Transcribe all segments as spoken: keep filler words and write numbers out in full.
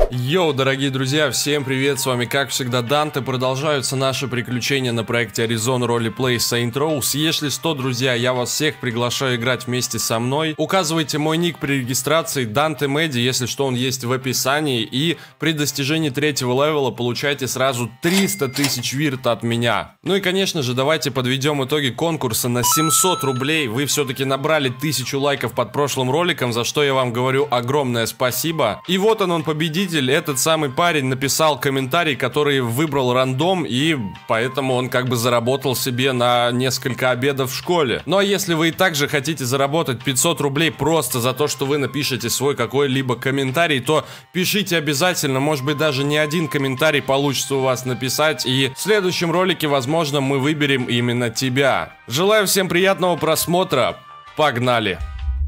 Йоу, дорогие друзья, всем привет, с вами как всегда Данте. Продолжаются наши приключения на проекте Arizona Roleplay Saints Row. Если что, друзья, я вас всех приглашаю играть вместе со мной. Указывайте мой ник при регистрации Данте Меди, если что, он есть в описании. И при достижении третьего левела получайте сразу триста тысяч вирта от меня. Ну и конечно же, давайте подведем итоги конкурса на семьсот рублей. Вы все-таки набрали тысячу лайков под прошлым роликом, за что я вам говорю огромное спасибо. И вот он, он победитель. Этот самый парень написал комментарий, который выбрал рандом, и поэтому он как бы заработал себе на несколько обедов в школе. Ну а если вы и также хотите заработать пятьсот рублей просто за то, что вы напишете свой какой-либо комментарий, то пишите обязательно, может быть даже не один комментарий получится у вас написать, и в следующем ролике, возможно, мы выберем именно тебя. Желаю всем приятного просмотра, погнали!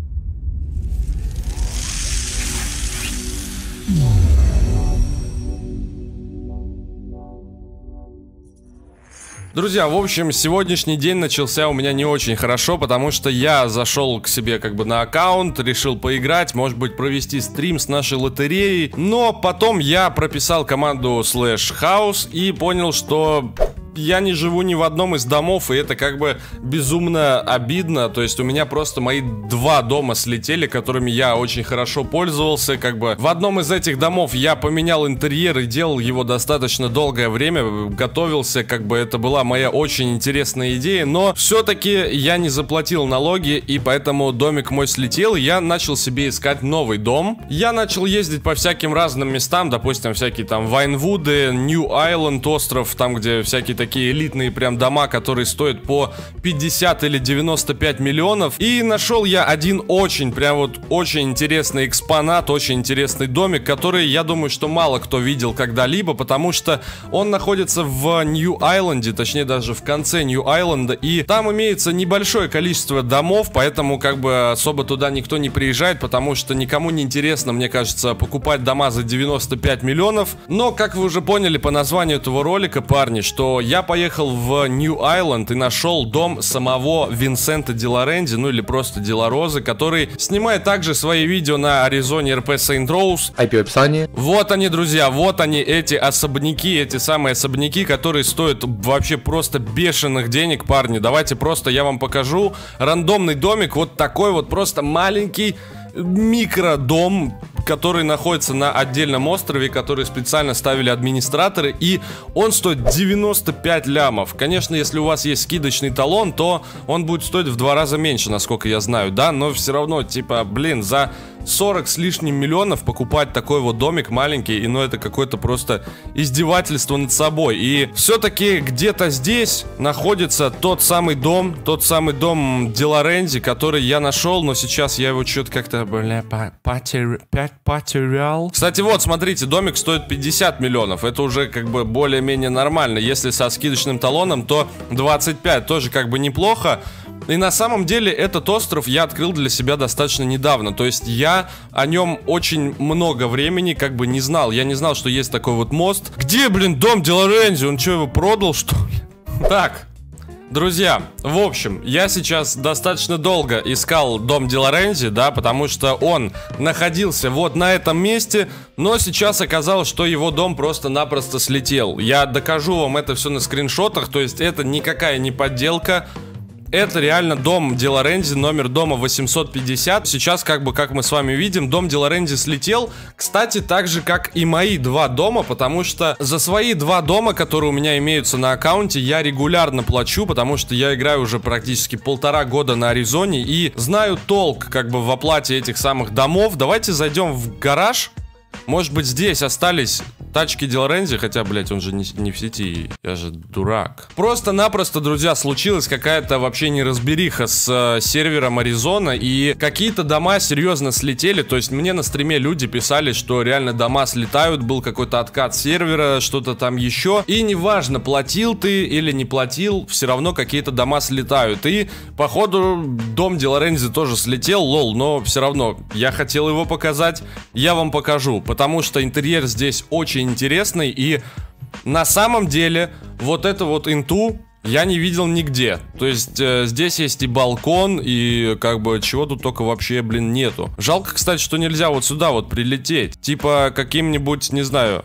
Друзья, в общем, сегодняшний день начался у меня не очень хорошо, потому что я зашел к себе как бы на аккаунт, решил поиграть, может быть провести стрим с нашей лотереей, но потом я прописал команду слэш хаус и понял, что я не живу ни в одном из домов, и это как бы безумно обидно. То есть у меня просто мои два дома слетели, которыми я очень хорошо пользовался. Как бы в одном из этих домов я поменял интерьер и делал его достаточно долгое время, готовился, как бы это была моя очень интересная идея, но все-таки я не заплатил налоги, и поэтому домик мой слетел, и я начал себе искать новый дом. Я начал ездить по всяким разным местам, допустим, всякие там Вайнвуды, Нью-Айленд остров, там где всякие такие такие элитные прям дома, которые стоят по пятьдесят или девяносто пять миллионов. И нашел я один очень, прям вот очень интересный экспонат, очень интересный домик, который, я думаю, что мало кто видел когда-либо, потому что он находится в Нью-Айленде, точнее даже в конце Нью-Айленда, и там имеется небольшое количество домов, поэтому как бы особо туда никто не приезжает, потому что никому не интересно, мне кажется, покупать дома за девяносто пять миллионов. Но, как вы уже поняли по названию этого ролика, парни, что я поехал в Нью-Айленд и нашел дом самого Винсента Ди Лорензи, ну или просто Ди Лорозы, который снимает также свои видео на Arizona эр пи Saints Row. ай пи в описании. Вот они, друзья, вот они, эти особняки, эти самые особняки, которые стоят вообще просто бешеных денег, парни. Давайте просто я вам покажу. Рандомный домик, вот такой вот просто маленький микродом, который находится на отдельном острове, который специально ставили администраторы, и он стоит девяносто пять лямов. Конечно, если у вас есть скидочный талон, то он будет стоить в два раза меньше, насколько я знаю, да, но все равно, типа, блин, за сорок с лишним миллионов покупать такой вот домик маленький, и ну это какое-то просто издевательство над собой. И все-таки где-то здесь находится тот самый дом, тот самый дом Ди Лорензи, который я нашел, но сейчас я его что-то как-то, бля, потерял. Кстати, вот, смотрите, домик стоит пятьдесят миллионов, это уже как бы более-менее нормально. Если со скидочным талоном, то двадцать пять, тоже как бы неплохо. И на самом деле этот остров я открыл для себя достаточно недавно. То есть я о нем очень много времени как бы не знал. Я не знал, что есть такой вот мост. Где, блин, дом Ди Лорензи? Он что, его продал, что ли? Так, друзья, в общем, я сейчас достаточно долго искал дом Ди Лорензи, да, потому что он находился вот на этом месте, но сейчас оказалось, что его дом просто-напросто слетел. Я докажу вам это все на скриншотах, то есть это никакая не подделка. Это реально дом Ди Лорензи, номер дома восемьсот пятьдесят. Сейчас, как бы, как мы с вами видим, дом Ди Лорензи слетел. Кстати, так же, как и мои два дома, потому что за свои два дома, которые у меня имеются на аккаунте, я регулярно плачу, потому что я играю уже практически полтора года на Аризоне и знаю толк, как бы, в оплате этих самых домов. Давайте зайдем в гараж. Может быть, здесь остались тачки Ди Лорензи, хотя, блять, он же не, не в сети, я же дурак. Просто-напросто, друзья, случилась какая-то вообще неразбериха с э, сервером Аризона, и какие-то дома серьезно слетели. То есть мне на стриме люди писали, что реально дома слетают, был какой-то откат сервера, что-то там еще. И неважно, платил ты или не платил, все равно какие-то дома слетают. И, походу, дом Ди Лорензи тоже слетел, лол, но все равно я хотел его показать, я вам покажу. Потому что интерьер здесь очень интересный, и на самом деле вот эту вот инту я не видел нигде. То есть э, здесь есть и балкон, и как бы чего тут только вообще, блин, нету. Жалко, кстати, что нельзя вот сюда вот прилететь. Типа каким-нибудь, не знаю,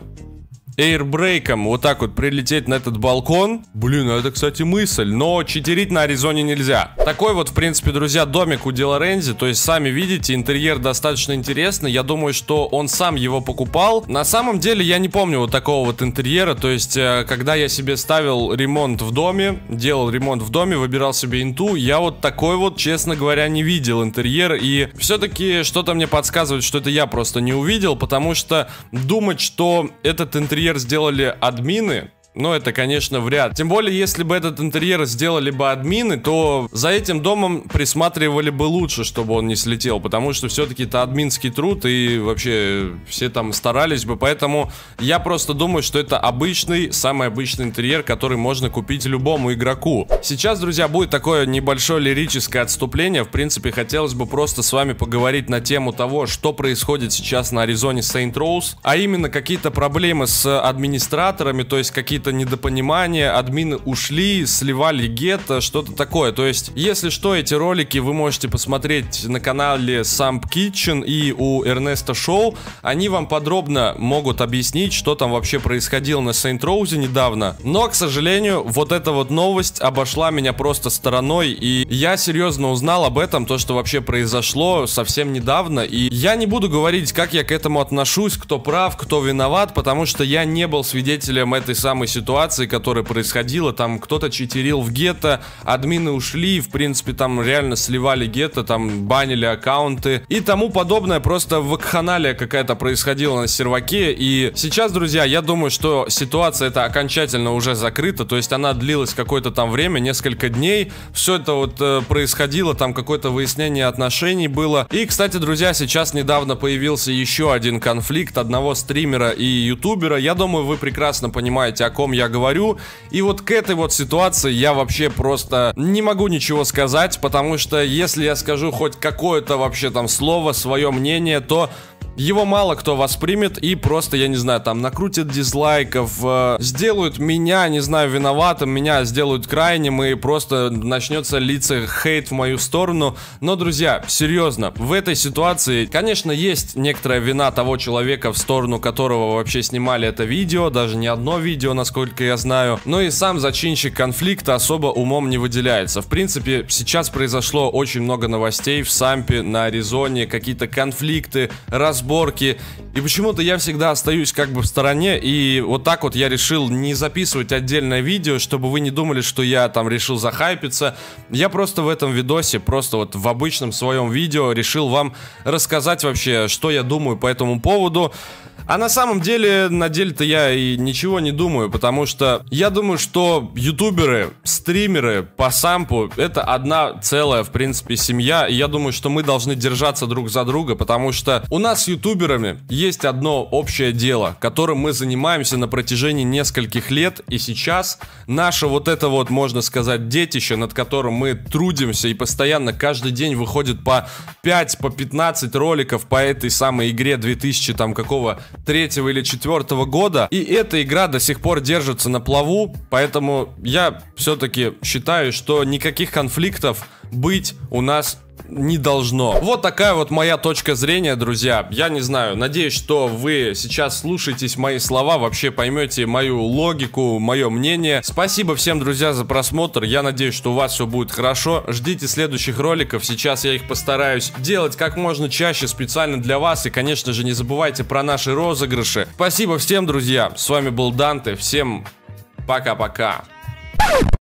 эйрбрейком вот так вот прилететь на этот балкон. Блин, это, кстати, мысль, но читерить на Аризоне нельзя. Такой вот, в принципе, друзья, домик у Ди Лорензи. То есть, сами видите, интерьер достаточно интересный. Я думаю, что он сам его покупал. На самом деле, я не помню вот такого вот интерьера. То есть, когда я себе ставил ремонт в доме, делал ремонт в доме, выбирал себе инту, я вот такой вот, честно говоря, не видел интерьер. И все-таки что-то мне подсказывает, что это я просто не увидел, потому что думать, что этот интерьер сделали админы, но это, конечно, вряд ли. Тем более, если бы этот интерьер сделали бы админы, то за этим домом присматривали бы лучше, чтобы он не слетел. Потому что все-таки это админский труд, и вообще все там старались бы. Поэтому я просто думаю, что это обычный, самый обычный интерьер, который можно купить любому игроку. Сейчас, друзья, будет такое небольшое лирическое отступление. В принципе, хотелось бы просто с вами поговорить на тему того, что происходит сейчас на Аризоне Saints Row. А именно, какие-то проблемы с администраторами, то есть какие-то недопонимание, админы ушли, сливали гетто, что-то такое. То есть, если что, эти ролики вы можете посмотреть на канале Самп Китчен и у Эрнеста Шоу. Они вам подробно могут объяснить, что там вообще происходило на Saints Row недавно. Но, к сожалению, вот эта вот новость обошла меня просто стороной, и я серьезно узнал об этом, то, что вообще произошло совсем недавно. И я не буду говорить, как я к этому отношусь, кто прав, кто виноват, потому что я не был свидетелем этой самой ситуации, которая происходила. Там кто-то читерил в гетто, админы ушли, в принципе, там реально сливали гетто, там банили аккаунты и тому подобное. Просто вакханалия какая-то происходила на серваке. И сейчас, друзья, я думаю, что ситуация эта окончательно уже закрыта. То есть она длилась какое-то там время, несколько дней. Все это вот э, происходило, там какое-то выяснение отношений было. И, кстати, друзья, сейчас недавно появился еще один конфликт одного стримера и ютубера. Я думаю, вы прекрасно понимаете, о ком я говорю. И вот к этой вот ситуации я вообще просто не могу ничего сказать, потому что если я скажу хоть какое-то вообще там слово, свое мнение, то его мало кто воспримет и просто, я не знаю, там накрутят дизлайков, э, сделают меня, не знаю, виноватым, меня сделают крайним, и просто начнется литься хейт в мою сторону. Но, друзья, серьезно, в этой ситуации, конечно, есть некоторая вина того человека, в сторону которого вообще снимали это видео, даже не одно видео, насколько я знаю, но и сам зачинщик конфликта особо умом не выделяется. В принципе, сейчас произошло очень много новостей в Сампе, на Аризоне, какие-то конфликты, разборки. Сборки. И почему-то я всегда остаюсь как бы в стороне. И вот так вот я решил не записывать отдельное видео, чтобы вы не думали, что я там решил захайпиться. Я просто в этом видосе, просто вот в обычном своем видео решил вам рассказать вообще, что я думаю по этому поводу. А на самом деле, на деле-то я и ничего не думаю, потому что я думаю, что ютуберы, стримеры по сампу — это одна целая, в принципе, семья. И я думаю, что мы должны держаться друг за друга, потому что у нас с ютуберами есть одно общее дело, которым мы занимаемся на протяжении нескольких лет. И сейчас наше вот это вот, можно сказать, детище, над которым мы трудимся, и постоянно каждый день выходит по пять, по пятнадцать роликов по этой самой игре две тысячи там какого третьего или четвертого года, и эта игра до сих пор держится на плаву, поэтому я все-таки считаю, что никаких конфликтов быть у нас не должно. Вот такая вот моя точка зрения, друзья. Я не знаю, надеюсь, что вы сейчас слушаетесь мои слова, вообще поймете мою логику, мое мнение. Спасибо всем, друзья, за просмотр. Я надеюсь, что у вас все будет хорошо. Ждите следующих роликов. Сейчас я их постараюсь делать как можно чаще специально для вас. И, конечно же, не забывайте про наши розыгрыши. Спасибо всем, друзья. С вами был Данте. Всем пока-пока.